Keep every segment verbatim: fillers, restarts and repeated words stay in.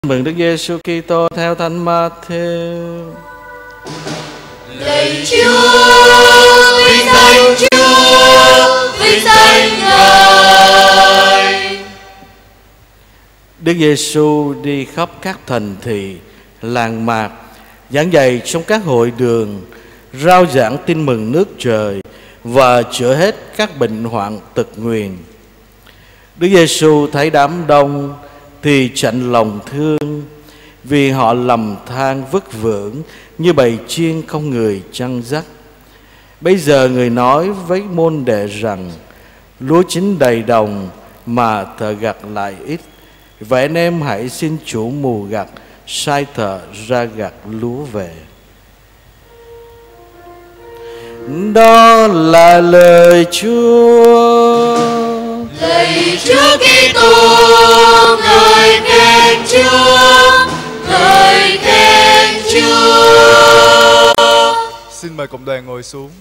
Mừng Đức Giêsu Kitô theo Thánh Ma-thêu. Lạy Chúa, vinh danh Chúa, vinh danh Ngài. Đức Giêsu đi khắp các thành thị, làng mạc, giảng dạy trong các hội đường, rao giảng tin mừng nước trời và chữa hết các bệnh hoạn tật nguyền. Đức Giêsu thấy đám đông thì chạnh lòng thương, vì họ lầm than vất vưởng như bầy chiên không người chăn dắt. Bây giờ người nói với môn đệ rằng: lúa chín đầy đồng mà thợ gặt lại ít, vậy anh em hãy xin chủ mùa gặt sai thợ ra gặt lúa về. Đó là lời Chúa. Lạy Chúa Kitô, ngợi khen Chúa, ngợi khen Chúa. Xin mời cộng đoàn ngồi xuống.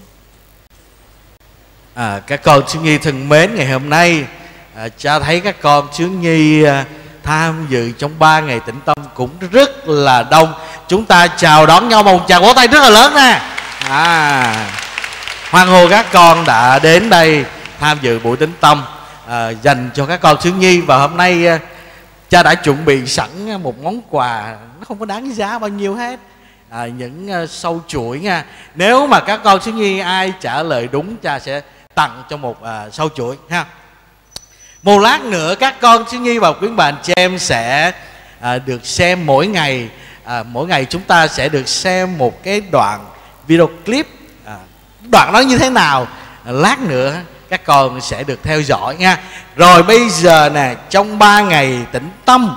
À, các con thiếu nhi thân mến, ngày hôm nay à, cha thấy các con thiếu nhi à, tham dự trong ba ngày tĩnh tâm cũng rất là đông. Chúng ta chào đón nhau một tràng vỗ tay rất là lớn nè. À, hoan hô các con đã đến đây tham dự buổi tĩnh tâm à, dành cho các con thiếu nhi. Và hôm nay à, cha đã chuẩn bị sẵn một món quà, nó không có đáng giá bao nhiêu hết. À, những uh, sâu chuỗi nha. Nếu mà các con thiếu nhi ai trả lời đúng, cha sẽ tặng cho một uh, sâu chuỗi ha. Một lát nữa các con thiếu nhi và quý bạn chị em sẽ uh, được xem mỗi ngày. uh, Mỗi ngày chúng ta sẽ được xem một cái đoạn video clip. uh, Đoạn đó như thế nào, uh, lát nữa các con sẽ được theo dõi nha. Rồi bây giờ nè, trong ba ngày tĩnh tâm,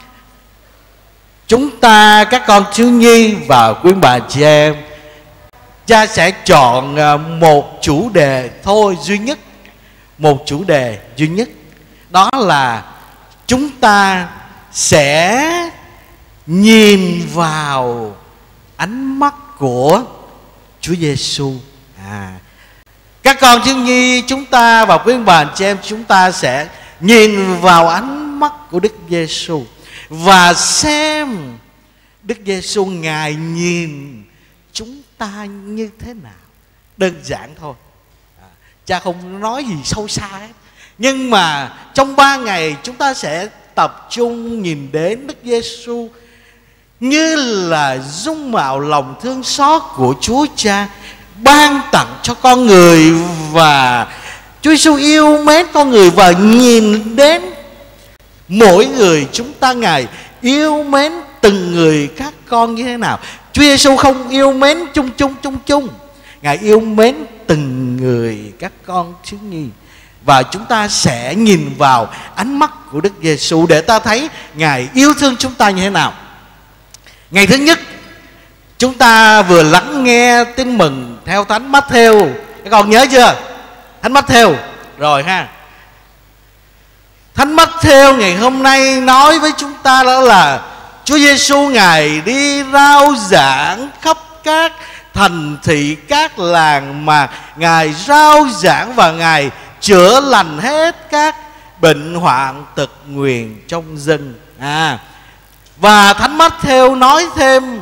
chúng ta, các con thiếu nhi và quý bà chị em, cha sẽ chọn một chủ đề thôi, duy nhất. Một chủ đề duy nhất. Đó là chúng ta sẽ nhìn vào ánh mắt của Chúa Giêsu. À, các con thiếu nhi chúng ta và quý bà chị em, chúng ta sẽ nhìn vào ánh mắt của Đức Giêsu và xem Đức Giêsu Ngài nhìn chúng ta như thế nào. Đơn giản thôi. à, Cha không nói gì sâu xa hết. Nhưng mà trong ba ngày chúng ta sẽ tập trung nhìn đến Đức Giêsu như là dung mạo lòng thương xót của Chúa Cha ban tặng cho con người. Và Chúa Giêsu yêu mến con người và nhìn đến mỗi người chúng ta, Ngài yêu mến từng người các con như thế nào. Chúa Giêsu không yêu mến chung chung chung chung, Ngài yêu mến từng người các con thiếu nhi. Và chúng ta sẽ nhìn vào ánh mắt của Đức Giêsu để ta thấy Ngài yêu thương chúng ta như thế nào. Ngày thứ nhất, chúng ta vừa lắng nghe tin mừng theo Thánh Ma-thêu. Các con nhớ chưa? Thánh Ma-thêu rồi ha. Thánh Ma-thêu ngày hôm nay nói với chúng ta đó là Chúa Giêsu Ngài đi rao giảng khắp các thành thị, các làng mạc. Ngài rao giảng và Ngài chữa lành hết các bệnh hoạn tật nguyền trong dân. À, và Thánh Ma-thêu nói thêm,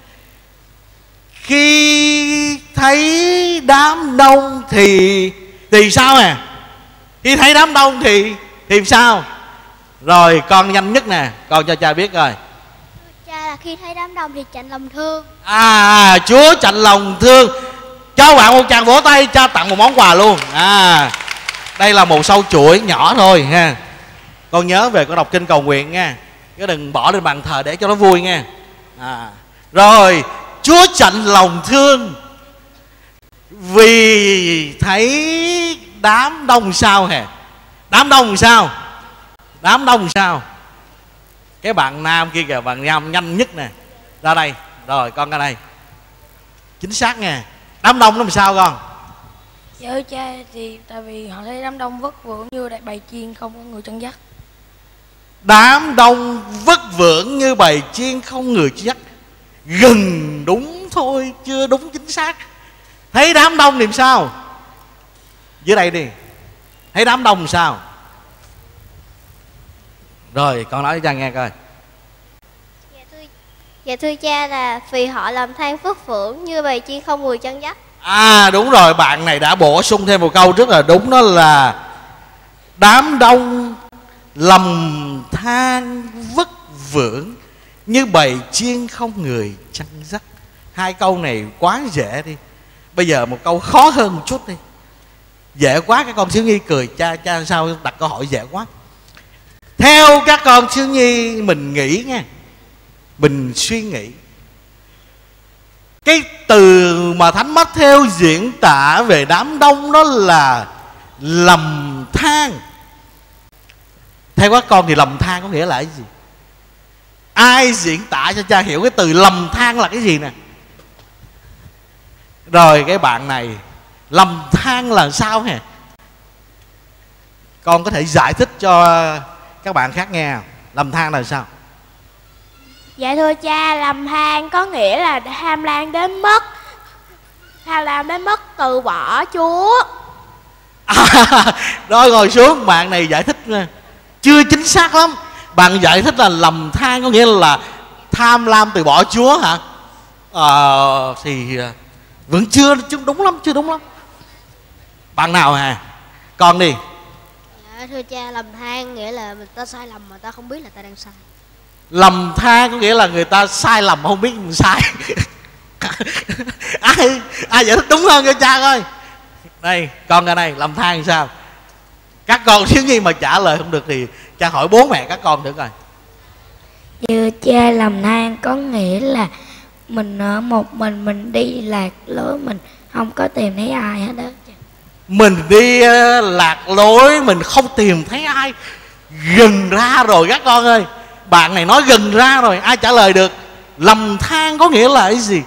khi thấy đám đông thì thì sao nè? Khi thấy đám đông thì thì sao? Rồi con nhanh nhất nè, con cho cha biết rồi. Cha là khi thấy đám đông thì chạnh lòng thương. À, Chúa chạnh lòng thương. Cho bạn một tràng vỗ tay, cha tặng một món quà luôn. À, đây là một sâu chuỗi nhỏ thôi ha. Con nhớ về con đọc kinh cầu nguyện nha, chứ đừng bỏ lên bàn thờ để cho nó vui nha. À, rồi Chúa chạnh lòng thương vì thấy đám đông sao hề? Đám đông sao? Đám đông sao? Cái bạn nam kia kìa, bạn nam nhanh nhất nè, ra đây. Rồi con ra đây. Chính xác nha. Đám đông nó làm sao con? Dạ ơi cha, thì tại vì họ thấy đám đông vất vưởng như đại bầy chiên không có người chăn dắt. Đám đông vất vưởng như bầy chiên không người dắt. Gần đúng thôi, chưa đúng chính xác. Thấy đám đông thì sao? Dưới đây đi. Thấy đám đông làm sao? Rồi con nói cho cha nghe coi. Dạ thưa cha, là vì họ làm than phất phưởng như bầy chiên không người chân dắt. À đúng rồi, bạn này đã bổ sung thêm một câu rất là đúng, đó là đám đông lầm than vất vưởng như bầy chiên không người chăn dắt. Hai câu này quá dễ đi. Bây giờ một câu khó hơn một chút đi. Dễ quá, các con thiếu nhi cười. Cha cha sao đặt câu hỏi dễ quá. Theo các con thiếu nhi mình nghĩ nha, mình suy nghĩ, cái từ mà Thánh Mát-thêu diễn tả về đám đông đó là lầm than. Theo các con thì lầm than có nghĩa là cái gì? Ai diễn tả cho cha hiểu cái từ lầm than là cái gì nè? Rồi cái bạn này, lầm than là sao hả? Con có thể giải thích cho các bạn khác nghe. Lầm than là sao? Dạ thưa cha, lầm than có nghĩa là tham lam đến mức tham lam đến mức từ bỏ Chúa. À, rồi ngồi xuống, bạn này giải thích chưa chính xác lắm. Bạn giải thích là lầm than có nghĩa là tham lam từ bỏ Chúa hả? Ờ, thì vẫn chưa đúng lắm, chưa đúng lắm. Bạn nào hả? Con đi. Dạ thưa cha, lầm than nghĩa là mình ta sai lầm mà ta không biết là ta đang sai. Lầm than có nghĩa là người ta sai lầm không biết mình sai. ai ai giải thích đúng hơn cho cha coi. Đây, con ra đây, lầm than sao? Các con thiếu nhi mà trả lời không được thì cha hỏi bố mẹ các con thử coi. Thưa cha, lầm than có nghĩa là mình ở một mình, mình đi lạc lối, mình không có tìm thấy ai hết đó. Mình đi uh, lạc lối, mình không tìm thấy ai. Gần ra rồi các con ơi. Bạn này nói gần ra rồi, ai trả lời được? Lầm than có nghĩa là cái gì?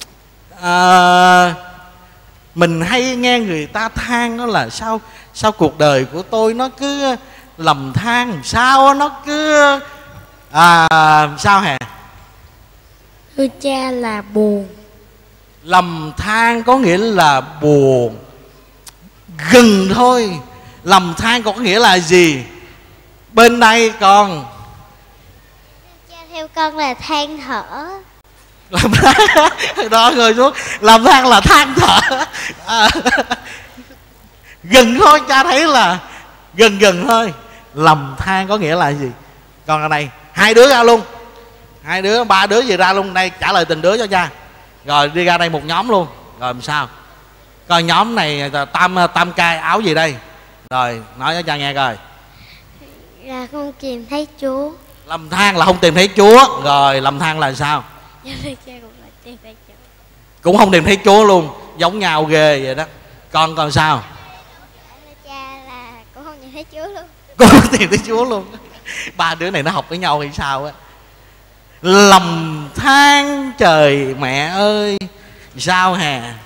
À, mình hay nghe người ta than đó là sao sao cuộc đời của tôi nó cứ lầm than, sao nó cứ à, sao hả? Thưa cha là buồn. Lầm than có nghĩa là buồn. Gần thôi. Lầm than có nghĩa là gì? Bên đây con. Cha, theo con là than thở. Làm than đó, ngồi xuống. Làm than là than thở à, gần thôi, cha thấy là gần gần thôi. Lầm than có nghĩa là gì? Còn ở đây hai đứa ra luôn, hai đứa ba đứa gì ra luôn đây, trả lời từng đứa cho cha. Rồi đi ra đây một nhóm luôn. Rồi làm sao? Coi nhóm này tam tam cai áo gì đây? Rồi nói cho cha nghe coi. Là không tìm thấy Chúa. Lầm than là không tìm thấy Chúa. Rồi lầm than là sao? Dạ thưa cha, cũng là tìm thấy Chúa. Cũng không tìm thấy Chúa luôn. Giống nhau ghê vậy đó. Con còn sao? Dạ thưa cha, là cũng không nhìn thấy Chúa luôn. Cũng không tìm thấy Chúa luôn. Ba đứa này nó học với nhau hay sao á? Lầm than trời mẹ ơi. Sao hà?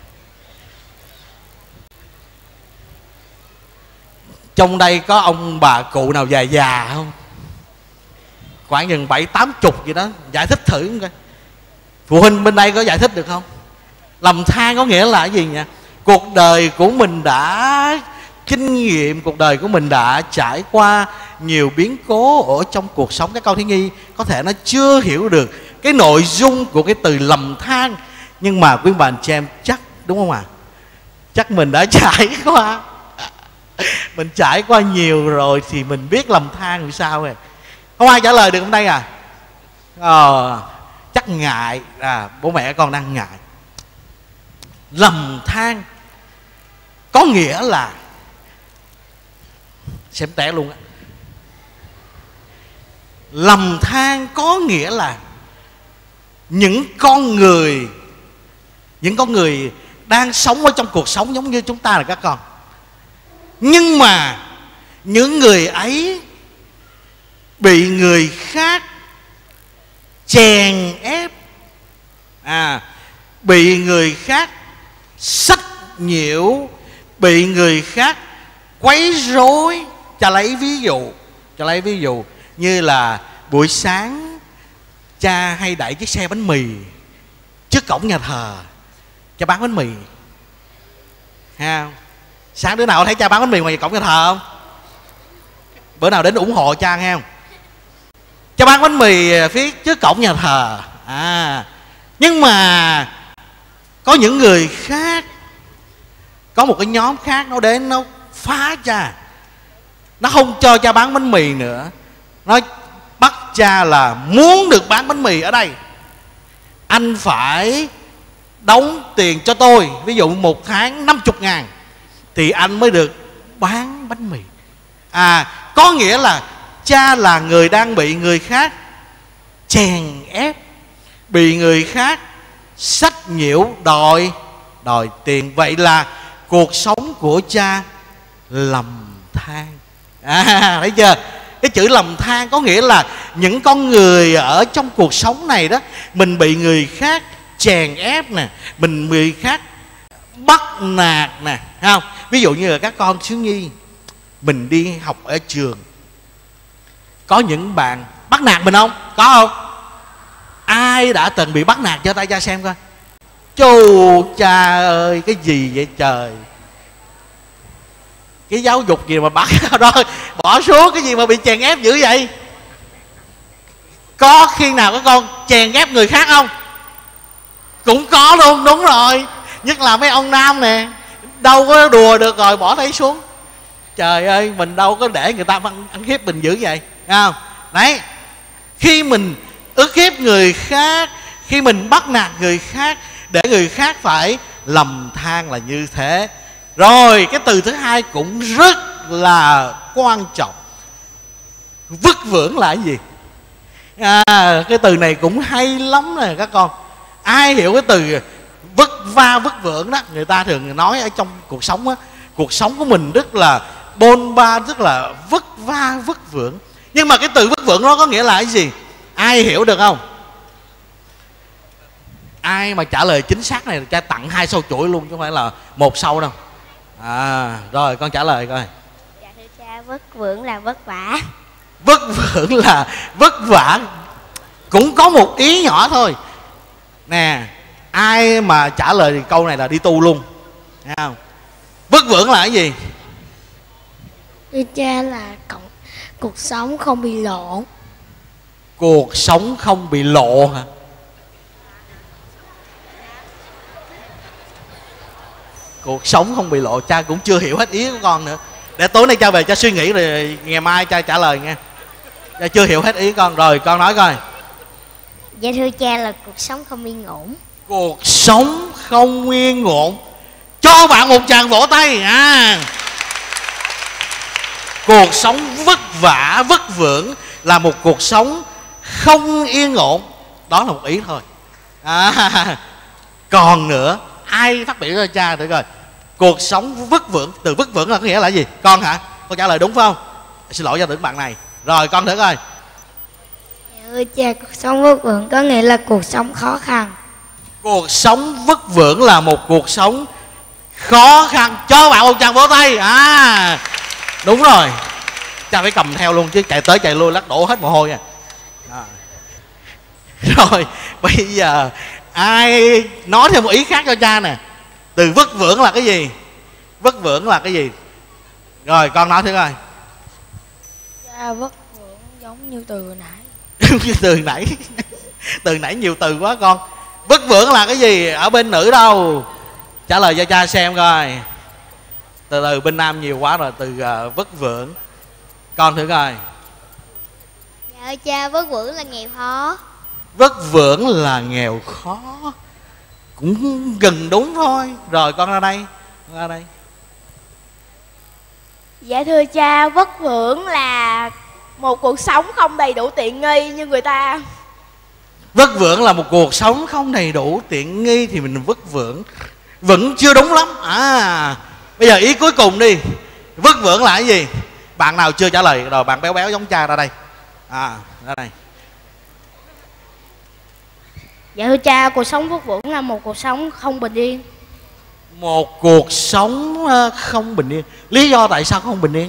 Trong đây có ông bà cụ nào già già không? Khoảng chừng bảy tám chục gì đó. Giải thích thử coi. Phụ huynh bên đây có giải thích được không? Lầm than có nghĩa là cái gì nhỉ? Cuộc đời của mình đã kinh nghiệm, cuộc đời của mình đã trải qua nhiều biến cố ở trong cuộc sống. Các con thiếu nhi có thể nó chưa hiểu được cái nội dung của cái từ lầm than, nhưng mà quý bà anh chị em chắc, đúng không ạ? À? Chắc mình đã trải qua mình trải qua nhiều rồi thì mình biết lầm than làm sao rồi. Không ai trả lời được hôm nay à? Ờ, chắc ngại à, bố mẹ con đang ngại. Lầm than có nghĩa là, xem té luôn á. Lầm than có nghĩa là những con người những con người đang sống ở trong cuộc sống giống như chúng ta là các con, nhưng mà những người ấy bị người khác chèn ép, à, bị người khác sách nhiễu, bị người khác quấy rối. Cha lấy ví dụ, cha lấy ví dụ như là buổi sáng cha hay đẩy chiếc xe bánh mì trước cổng nhà thờ, cha bán bánh mì ha. Sáng đứa nào thấy cha bán bánh mì ngoài cổng nhà thờ không? Bữa nào đến ủng hộ cha nghe không? Cha Cha bán bánh mì phía trước cổng nhà thờ. À, nhưng mà có những người khác, có một cái nhóm khác nó đến nó phá cha. Nó không cho cha bán bánh mì nữa. Nó bắt cha là muốn được bán bánh mì ở đây, anh phải đóng tiền cho tôi, ví dụ một tháng năm mươi ngàn thì anh mới được bán bánh mì. À, có nghĩa là cha là người đang bị người khác chèn ép, bị người khác sách nhiễu đòi đòi tiền. Vậy là cuộc sống của cha lầm than. À, thấy chưa? Cái chữ lầm than có nghĩa là những con người ở trong cuộc sống này đó, mình bị người khác chèn ép nè, mình bị người khác bắt nạt nè, thấy không? Ví dụ như là các con thiếu nhi, mình đi học ở trường, có những bạn bắt nạt mình không? Có không? Ai đã từng bị bắt nạt, giơ tay ra xem coi. Chù cha ơi, cái gì vậy trời? Cái giáo dục gì mà bắt rồi bỏ xuống, cái gì mà bị chèn ép dữ vậy? Có khi nào các con chèn ép người khác không? Cũng có luôn, đúng rồi. Nhất là mấy ông nam nè, đâu có đùa được rồi bỏ thấy xuống. Trời ơi, mình đâu có để người ta ăn, ăn hiếp mình dữ vậy, thấy không? Đấy, khi mình ức hiếp người khác, khi mình bắt nạt người khác để người khác phải lầm than là như thế. Rồi cái từ thứ hai cũng rất là quan trọng, vất vưởng là cái gì? À, cái từ này cũng hay lắm nè các con. Ai hiểu cái từ vất va vất vưởng đó? Người ta thường nói ở trong cuộc sống á, cuộc sống của mình rất là bôn ba, rất là vất va vất vưởng. Nhưng mà cái từ vất vưởng đó có nghĩa là cái gì? Ai hiểu được không? Ai mà trả lời chính xác này cha tặng hai sâu chuỗi luôn chứ không phải là một sâu đâu. À, rồi con trả lời coi. Dạ thưa cha, vất vưởng là vất vả. Vất vưởng là vất vả, cũng có một ý nhỏ thôi nè. Ai mà trả lời câu này là đi tu luôn, thấy không? Vất vưởng là cái gì? Thưa cha là cậu, cuộc sống không bị lộ. Cuộc sống không bị lộ hả? Cuộc sống không bị lộ, cha cũng chưa hiểu hết ý của con nữa. Để tối nay cha về cha suy nghĩ rồi ngày mai cha trả lời nghe. Cha chưa hiểu hết ý con. Rồi con nói coi. Dạ thưa cha là cuộc sống không yên ổn. Cuộc sống không yên ổn. Cho bạn một tràng vỗ tay. À, cuộc sống vất vả vất vưởng là một cuộc sống không yên ổn. Đó là một ý thôi. À, còn nữa, ai phát biểu cho cha thử coi. Cuộc sống vất vưởng, từ vất vưởng là có nghĩa là gì? Con hả? Con trả lời đúng phải không? Xin lỗi cho tưởng bạn này. Rồi con thử coi. Thưa cha, cuộc sống vất vưởng có nghĩa là cuộc sống khó khăn. Cuộc sống vất vưởng là một cuộc sống khó khăn. Cho bạn một tràng vỗ tay. À, đúng rồi. Cha phải cầm theo luôn chứ chạy tới chạy lui lắc đổ hết mồ hôi à. À. Rồi bây giờ ai nói thêm một ý khác cho cha nè. Từ vất vưởng là cái gì? Vất vưởng là cái gì? Rồi con nói thử coi. Cha, vất vưởng giống như từ nãy. Như từ nãy. Từ nãy nhiều từ quá con. Vất vưởng là cái gì? Ở bên nữ đâu? Trả lời cho cha xem coi. Từ từ bên nam nhiều quá rồi. Từ uh, vất vưởng. Con thử coi. Dạ cha, vất vưởng là nghèo khó. Vất vưởng là nghèo khó. Cũng gần đúng thôi. Rồi con ra đây. Con ra đây. Dạ thưa cha, vất vưởng là một cuộc sống không đầy đủ tiện nghi như người ta. Vất vưởng là một cuộc sống không đầy đủ tiện nghi thì mình vất vưởng. Vẫn chưa đúng lắm. À, bây giờ ý cuối cùng đi. Vất vưởng là cái gì? Bạn nào chưa trả lời rồi, bạn béo béo giống cha ra đây. À, ra đây. Dạ thưa cha, cuộc sống vất vưởng là một cuộc sống không bình yên. Một cuộc sống không bình yên. Lý do tại sao không bình yên?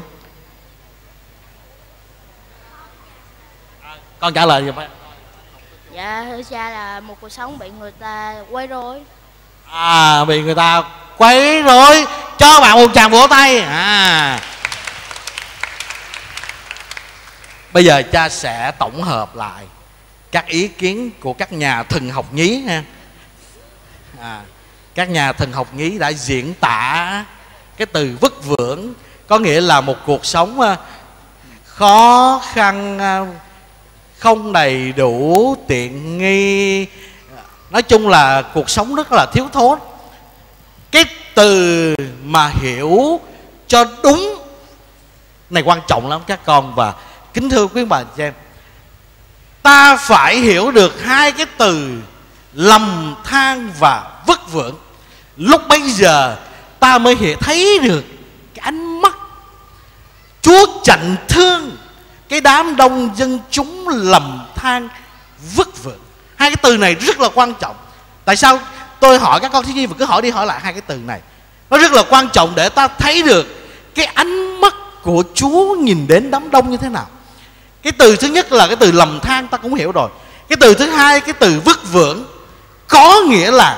À, con trả lời giùm. Dạ thưa cha là một cuộc sống bị người ta quấy rối. À, bị người ta quấy rối. Cho bạn một tràng vỗ tay. À, Bây giờ cha sẽ tổng hợp lại các ý kiến của các nhà thần học nhí ha. À, các nhà thần học nhí đã diễn tả cái từ vất vưởng, có nghĩa là một cuộc sống khó khăn, không đầy đủ tiện nghi, nói chung là cuộc sống rất là thiếu thốn. Cái từ mà hiểu cho đúng này quan trọng lắm các con. Và kính thưa quý bà chị em, ta phải hiểu được hai cái từ lầm than và vất vưởng. Lúc bấy giờ ta mới hiểu thấy được cái ánh mắt Chúa chạnh thương cái đám đông dân chúng lầm than vất vưởng. Hai cái từ này rất là quan trọng. Tại sao tôi hỏi các con thiếu nhi và cứ hỏi đi hỏi lại hai cái từ này? Nó rất là quan trọng để ta thấy được cái ánh mắt của Chúa nhìn đến đám đông như thế nào. Cái từ thứ nhất là cái từ lầm than, ta cũng hiểu rồi. Cái từ thứ hai, cái từ vất vưởng, có nghĩa là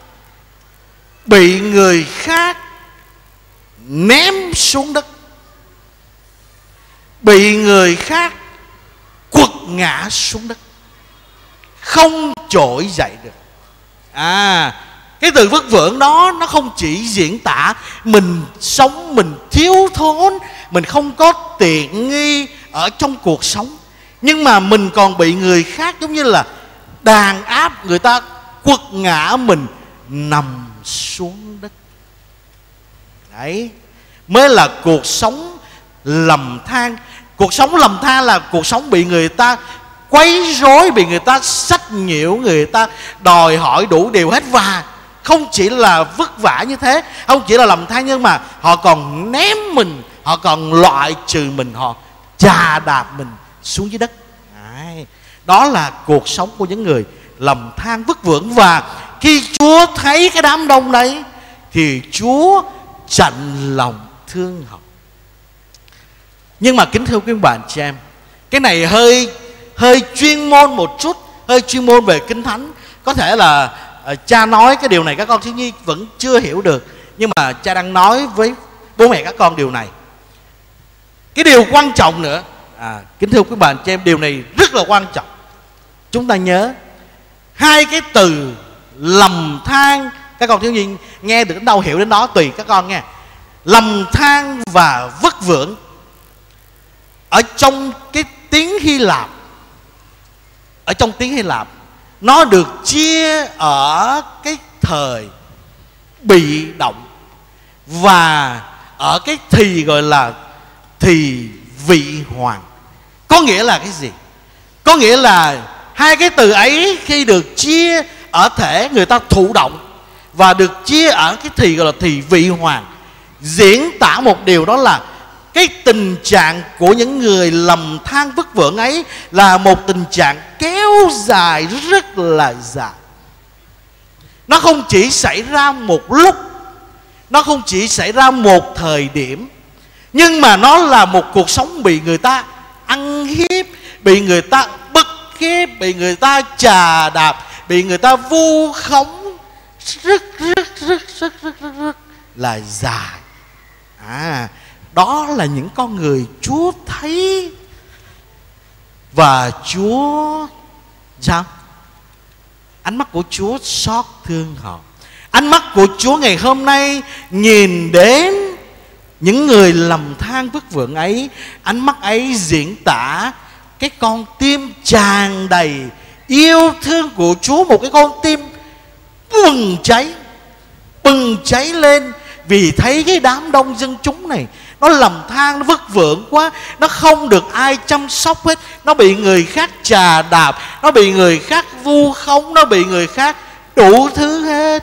bị người khác ném xuống đất, bị người khác quật ngã xuống đất, không trỗi dậy được. À, cái từ vất vưởng đó nó không chỉ diễn tả mình sống mình thiếu thốn, mình không có tiện nghi ở trong cuộc sống, nhưng mà mình còn bị người khác giống như là đàn áp, người ta quật ngã mình nằm xuống đất. Đấy mới là cuộc sống lầm than. Cuộc sống lầm than là cuộc sống bị người ta quấy rối, bị người ta sách nhiễu, người ta đòi hỏi đủ điều hết. Và không chỉ là vất vả như thế, không chỉ là lầm than, nhưng mà họ còn ném mình, họ còn loại trừ mình, họ chà đạp mình xuống dưới đất. Đấy, đó là cuộc sống của những người lầm than vất vưởng. Và khi Chúa thấy cái đám đông đấy thì Chúa chạnh lòng thương họ. Nhưng mà kính thưa quý bạn chị em, cái này hơi hơi chuyên môn một chút, hơi chuyên môn về Kinh Thánh. Có thể là uh, cha nói cái điều này các con thiếu nhi vẫn chưa hiểu được, nhưng mà cha đang nói với bố mẹ các con điều này. Cái điều quan trọng nữa, à, kính thưa quý bạn chị em, điều này rất là quan trọng. Chúng ta nhớ hai cái từ lầm than, các con thiếu nhi nghe được đến đâu hiểu đến đó, tùy các con nghe. Lầm than và vất vưởng ở trong cái tiếng Hy Lạp, ở trong tiếng Hy Lạp nó được chia ở cái thời bị động và ở cái thì gọi là thì vị hoàng. Có nghĩa là cái gì? Có nghĩa là hai cái từ ấy khi được chia ở thể người ta thụ động và được chia ở cái thì gọi là thì vị hoàng, diễn tả một điều, đó là cái tình trạng của những người lầm than vất vưởng ấy là một tình trạng kéo dài rất là dài. Nó không chỉ xảy ra một lúc, nó không chỉ xảy ra một thời điểm, nhưng mà nó là một cuộc sống bị người ta ăn hiếp, bị người ta bức hiếp, bị người ta chà đạp, bị người ta vu khống rất rất rất rất rất rất, rất là dài. À, đó là những con người Chúa thấy và Chúa sao? Ánh mắt của Chúa xót thương họ. Ánh mắt của Chúa ngày hôm nay nhìn đến những người lầm than vất vưởng ấy. Ánh mắt ấy diễn tả cái con tim tràn đầy yêu thương của Chúa, một cái con tim bừng cháy, bừng cháy lên vì thấy cái đám đông dân chúng này nó lầm than, nó vất vưởng quá, nó không được ai chăm sóc hết, nó bị người khác chà đạp, nó bị người khác vu khống, nó bị người khác đủ thứ hết.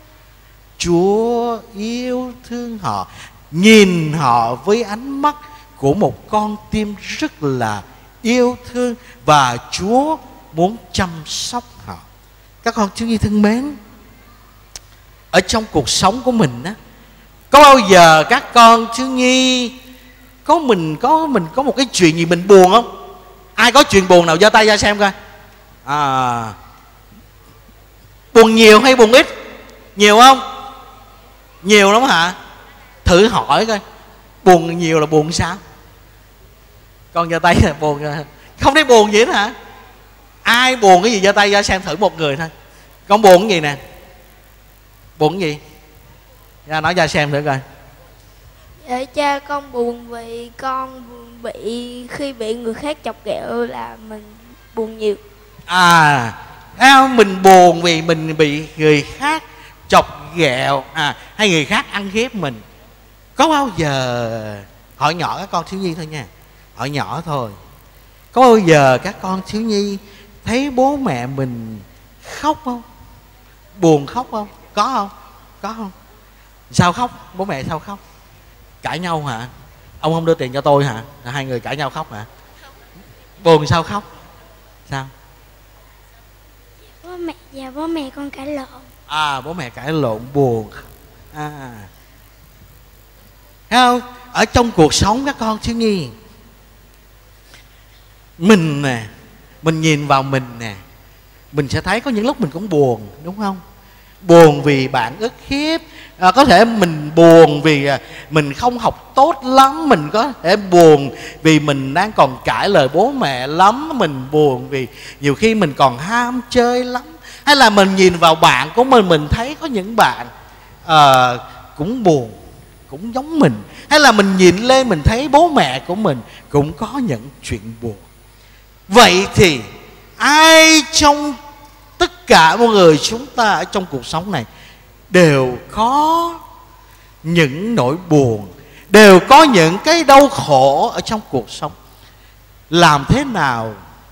Chúa yêu thương họ, nhìn họ với ánh mắt của một con tim rất là yêu thương, và Chúa muốn chăm sóc họ. Các con thiếu nhi thân mến, ở trong cuộc sống của mình á, có bao giờ các con thiếu nhi có mình có mình có một cái chuyện gì mình buồn không? Ai có chuyện buồn nào giơ tay ra xem coi. À, buồn nhiều hay buồn ít? Nhiều không? Nhiều lắm hả? Thử hỏi coi, buồn nhiều là buồn sao? Con giơ tay là buồn rồi. Không thấy buồn gì hết hả? Ai buồn cái gì giơ tay ra xem thử một người thôi. Con buồn cái gì nè? Buồn cái gì? Ra nói ra xem thử coi. Dạ cha, con buồn vì con bị khi bị người khác chọc ghẹo là mình buồn nhiều. À, mình buồn vì mình bị người khác chọc ghẹo à, hay người khác ăn hiếp mình. Có bao giờ, hỏi nhỏ các con thiếu nhi thôi nha, hỏi nhỏ thôi, có bao giờ các con thiếu nhi thấy bố mẹ mình khóc không? Buồn khóc không? Có không? Có không? Sao khóc? Bố mẹ sao khóc? Cãi nhau hả? Ông không đưa tiền cho tôi hả? Hai người cãi nhau khóc hả? Buồn sao khóc? Sao? Bố mẹ và bố mẹ con cãi lộn. À, bố mẹ cãi lộn buồn. À, thấy không? Ở trong cuộc sống các con thiếu nhi, mình nè, mình nhìn vào mình nè, mình sẽ thấy có những lúc mình cũng buồn, đúng không? Buồn vì bạn ức hiếp, à, có thể mình buồn vì à, mình không học tốt lắm, mình có thể buồn vì mình đang còn cãi lời bố mẹ lắm, mình buồn vì nhiều khi mình còn ham chơi lắm, hay là mình nhìn vào bạn của mình, mình thấy có những bạn à, cũng buồn, cũng giống mình, hay là mình nhìn lên mình thấy bố mẹ của mình cũng có những chuyện buồn. Vậy thì ai trong tất cả mọi người chúng ta ở trong cuộc sống này đều có những nỗi buồn, đều có những cái đau khổ ở trong cuộc sống. Làm thế nào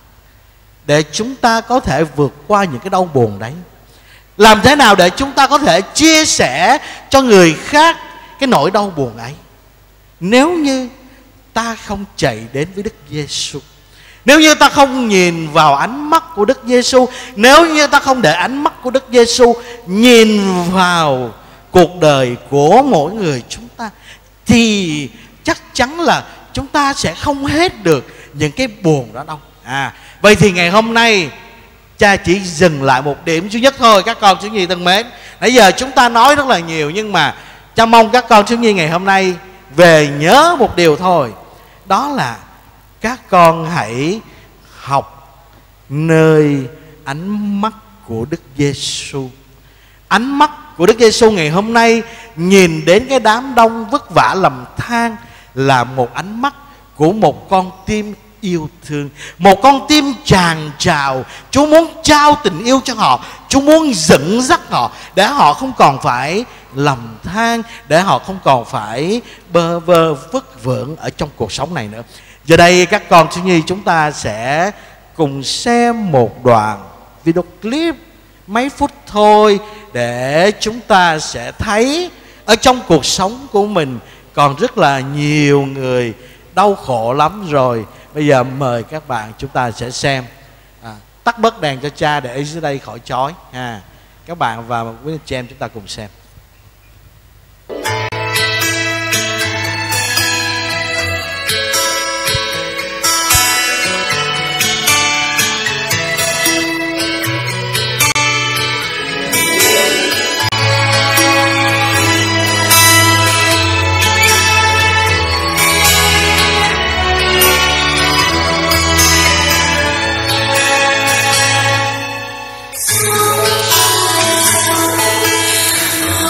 để chúng ta có thể vượt qua những cái đau buồn đấy? Làm thế nào để chúng ta có thể chia sẻ cho người khác cái nỗi đau buồn ấy? Nếu như ta không chạy đến với Đức Giêsu, nếu như ta không nhìn vào ánh mắt của Đức Giêsu, nếu như ta không để ánh mắt của Đức Giêsu nhìn vào cuộc đời của mỗi người chúng ta, thì chắc chắn là chúng ta sẽ không hết được những cái buồn đó đâu. À, vậy thì ngày hôm nay cha chỉ dừng lại một điểm duy nhất thôi các con thiếu nhi thân mến. Nãy giờ chúng ta nói rất là nhiều, nhưng mà cha mong các con thiếu nhi ngày hôm nay về nhớ một điều thôi, đó là các con hãy học nơi ánh mắt của Đức Giêsu. Ánh mắt của Đức Giêsu ngày hôm nay nhìn đến cái đám đông vất vả lầm than là một ánh mắt của một con tim yêu thương, một con tim tràn trào. Chúa muốn trao tình yêu cho họ, Chúa muốn dẫn dắt họ để họ không còn phải lầm than, để họ không còn phải bơ vơ vất vưởng ở trong cuộc sống này nữa. Giờ đây các con thiếu nhi, chúng ta sẽ cùng xem một đoạn video clip mấy phút thôi, để chúng ta sẽ thấy ở trong cuộc sống của mình còn rất là nhiều người đau khổ lắm rồi. Bây giờ mời các bạn chúng ta sẽ xem. À, tắt bớt đèn cho cha để dưới đây khỏi chói ha. Các bạn và quý anh chị em chúng ta cùng xem. Hãy subscribe cho kênh Ghiền Mì Gõ để không bỏ lỡ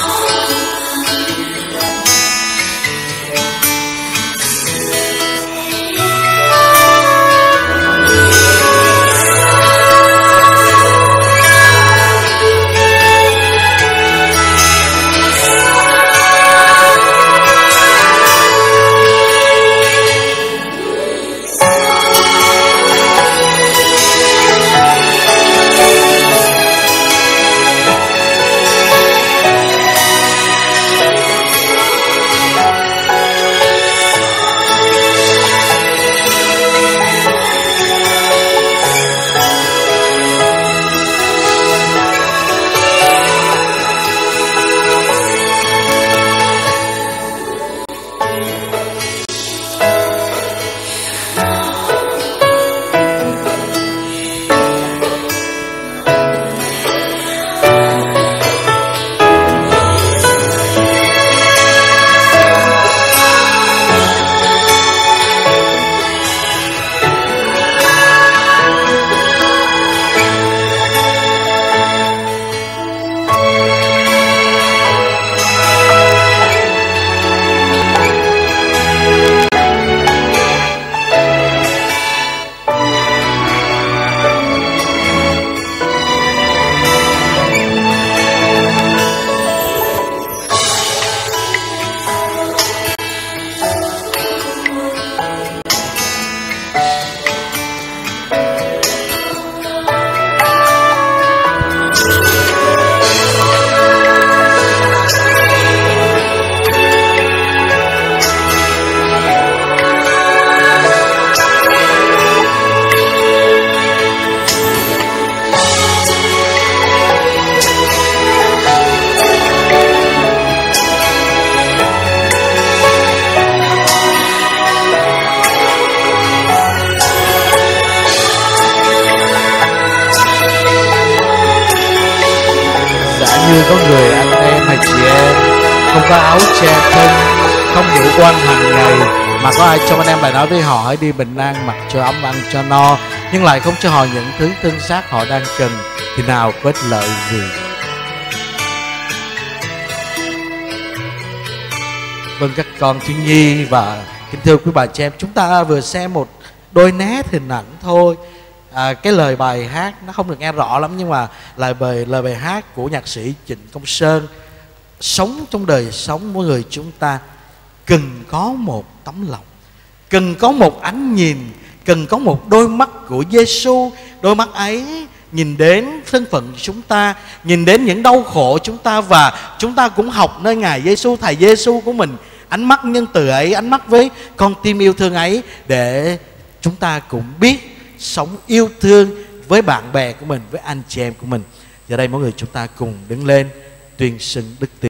có người anh em hay chị em không có áo che thân, không đủ quan hàng ngày, mà có ai trong anh em lại nói với họ hãy đi bình an, mặc cho ấm, ăn cho no, nhưng lại không cho họ những thứ thân xác họ đang cần, thì nào có ích lợi gì. Vâng các con thiếu nhi và kính thưa quý bà chị em, chúng ta vừa xem một đôi nét hình ảnh thôi. À, cái lời bài hát nó không được nghe rõ lắm, nhưng mà lời bài lời bài hát của nhạc sĩ Trịnh Công Sơn. Sống trong đời sống mỗi người chúng ta cần có một tấm lòng, cần có một ánh nhìn, cần có một đôi mắt của Giêsu. Đôi mắt ấy nhìn đến thân phận của chúng ta, nhìn đến những đau khổ chúng ta, và chúng ta cũng học nơi Ngài Giêsu, thầy Giêsu của mình, ánh mắt nhân từ ấy, ánh mắt với con tim yêu thương ấy, để chúng ta cũng biết sống yêu thương với bạn bè của mình, với anh chị em của mình. Giờ đây mỗi người chúng ta cùng đứng lên tuyên xưng đức tin.